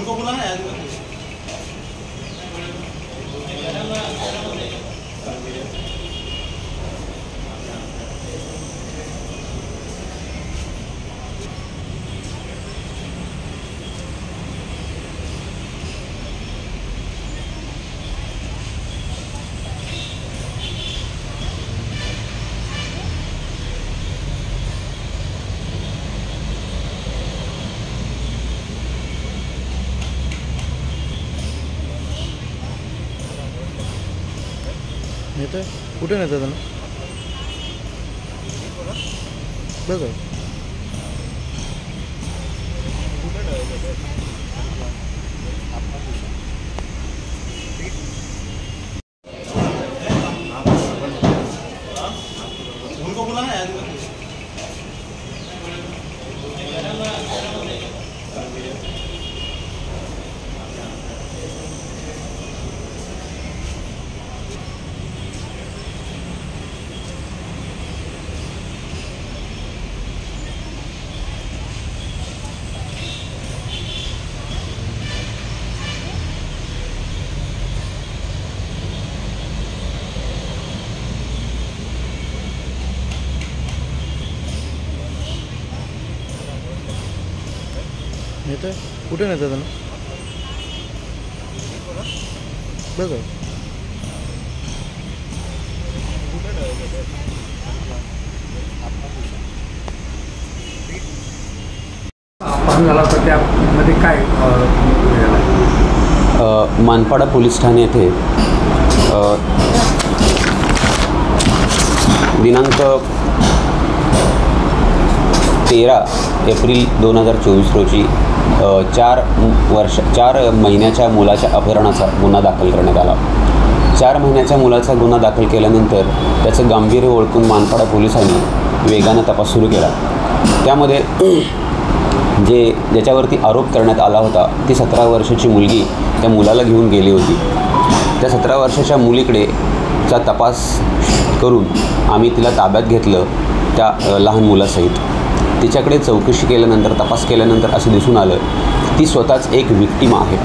उनको बुलाना है। नेता कुठे नेता त्यांना बघा उनको बुलाना है। नेता कुठे नेता त्यांना बघा अपहरण झाला होता त्यामध्ये काय मानपाडा पोलीस ठाणे येथे दिनांक 13 एप्रिल 2024 रोजी 4 महिन्याच्या मुलाच्या अपहरणाचा गुन्हा दाखल करण्यात आला। 4 महिन्याच्या मुलाचा गुन्हा दाखल केल्यानंतर त्याचं गांभीर्य ओळखून मानपाडा पोलिसांनी वेगानं तपास सुरू केला। त्यामध्ये ज्याच्यावरती आरोप करण्यात आला होता ती 17 वर्षाची मुलगी त्या मुलाला घेऊन गेली होती। त्या 17 वर्षाच्या मुलीकडेचा तपास करून आम्ही तिला ताब्यात घेतलं त्या लहान मुलासहित। तिच्याकडे चौकशी केल्यानंतर तपास केल्यानंतर असं दिसून आलं ती स्वतःच एक विक्टिम आहे।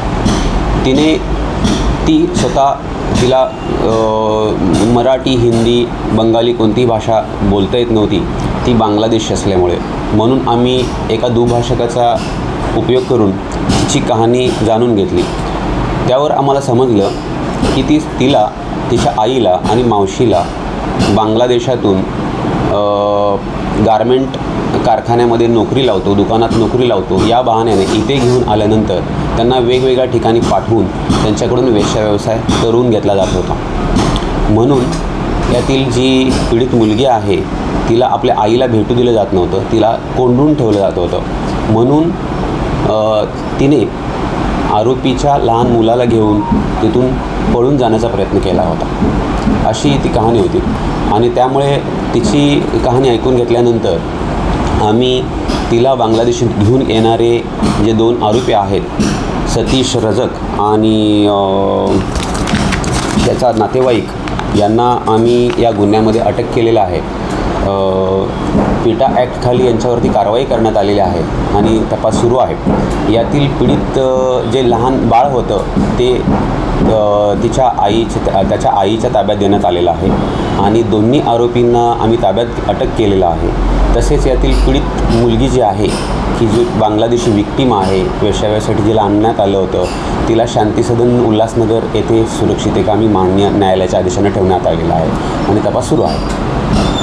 तिला मराठी, हिंदी, बंगाली कोणतीही भाषा बोलता येत नव्हती। ती बांगलादेशी असल्यामुळे म्हणून आम्ही एका दुभाषकाचा उपयोग करून तिची कहाणी जाणून घेतली। त्यावर आम्हाला समजलं की तिला तिच्या आईला आणि मावशीला बांगलादेशातून गारमेंट कारखान्यामध्ये नोकरी लावतो, दुकानात नोकरी लावतो या बहाण्याने इथे घेऊन आल्यानंतर त्यांना वेगवेगळ्या ठिकाणी पाठवून त्यांच्याकडून वेश्याव्यवसाय करून घेतला जात होता। म्हणून यातील जी पीडित मुलगी आहे तिला आपल्या आईला भेटू दिलं जात नव्हतं, तिला कोंडून ठेवलं जात होतं। म्हणून तिने आरोपीच्या लहान मुलाला घेऊन तिथून पळून जाण्याचा प्रयत्न केला होता। अशी ती कहाणी होती आणि त्यामुळे तिची कहाणी ऐकून घेतल्यानंतर आम्ही तिला बांगलादेशात घेऊन येणारे जे 2 आरोपी आहेत सतीश रजक आणि त्याचा नातेवाईक यांना आम्ही या गुन्ह्यामध्ये अटक केलेलं आहे। पिटा ॲक्टखाली यांच्यावरती कारवाई करण्यात आलेली आहे आणि तपास सुरू आहे। यातील पीडित जे लहान बाळ होतं ते त्याच्या आईच्या ताब्यात देण्यात आलेलं आहे आणि दोन्ही आरोपींना आम्ही ताब्यात अटक केलेलं आहे। तसेच यातील पीडित मुलगी जी आहे की जी बांगलादेशी विक्टिम आहे, वेश्याव्यासाठी जिला आणण्यात आलं होतं तिला शांती सदन उल्हासनगर येथे सुरक्षित एकामी मान्य न्यायालयाच्या आदेशाने ठेवण्यात आलेलं आहे आणि तपास सुरू आहे।